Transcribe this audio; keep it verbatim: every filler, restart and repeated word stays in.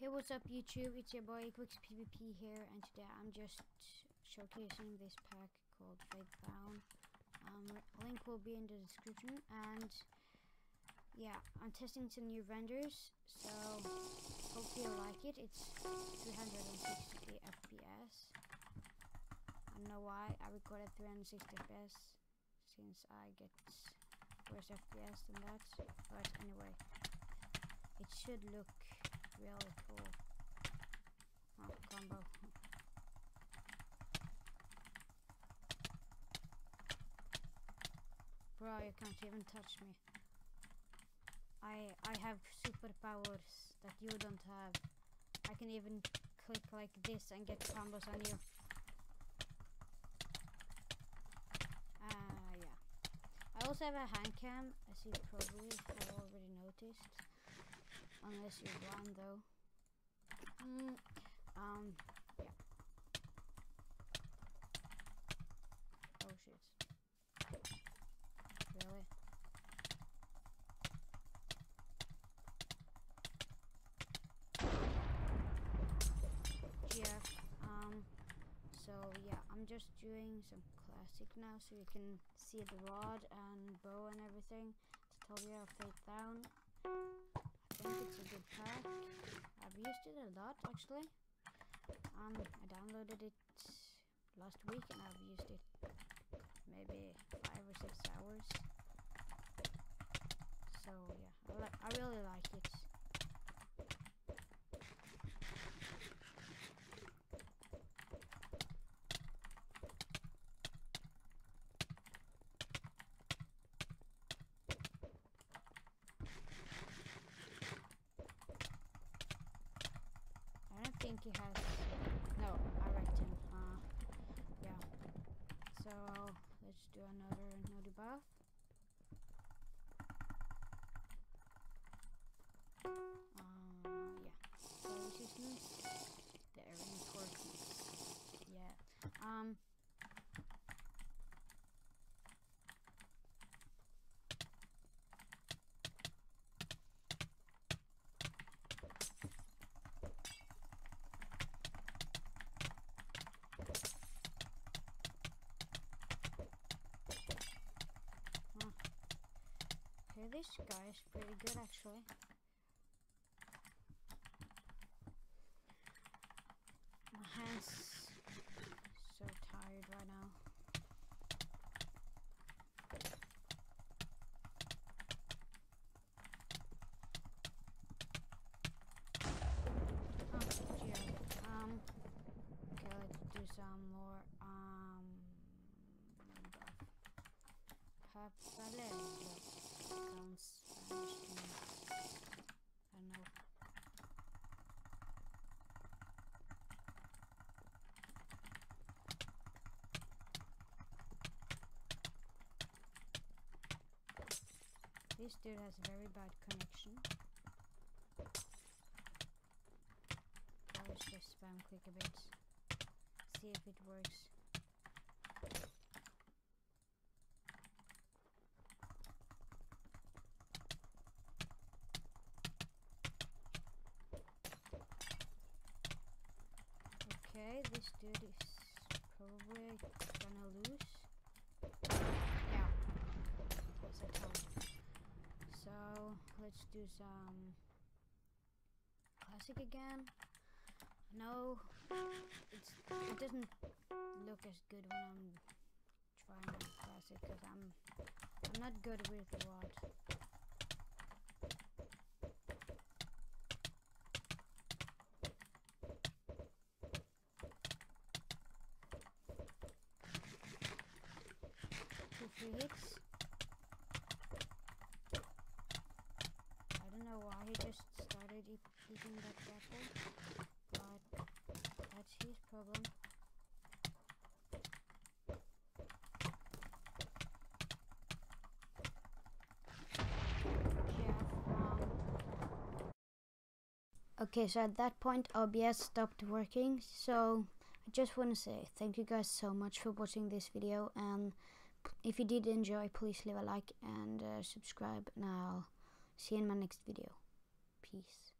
Hey, what's up YouTube? It's your boy QuicksPvP here, and today I'm just showcasing this pack called Fade Down. Um, link will be in the description, and yeah, I'm testing some new renders, so hope you like it. It's three hundred sixty F P S. I don't know why I recorded three hundred sixty F P S, since I get worse F P S than that, but anyway, it should look really cool. Oh, combo. Bro, you can't even touch me. I I have superpowers that you don't have. I can even click like this and get combos on you. Ah, uh, yeah. I also have a hand cam, as you probably have already noticed. Unless you're blind though. Mm, um, yeah. Oh shit. Really? Yeah, um, so yeah, I'm just doing some classic now so you can see the rod and bow and everything. Tutorial Fade Down. I think it's a good pack. I've used it a lot actually. Um, I downloaded it last week and I've used it maybe five or six hours. So yeah, I, li I really like it. I don't think he has. No, I wrecked him. Uh, yeah. So let's do another no debuff. Uh, yeah. So resistance. The reinforcements. Yeah. Um. Okay, this guy is pretty good actually. My hands so tired right now. Oh, gee. Um. Okay, let's do some more. Um. Papaleo. Sounds Spanish to me. I don't know. This dude has a very bad connection. Let's just spam click a bit. See if it works. Okay, this dude is probably gonna lose. Yeah, as I told. So let's do some classic again. No, it's it doesn't look as good when I'm trying classic because I'm I'm not good with the rod. Two free hits. I don't know why he just started e eating that apple, but that's his problem. Okay, so at that point O B S stopped working, so I just want to say thank you guys so much for watching this video, and if you did enjoy, please leave a like and uh, subscribe, and I'll see you in my next video. Peace.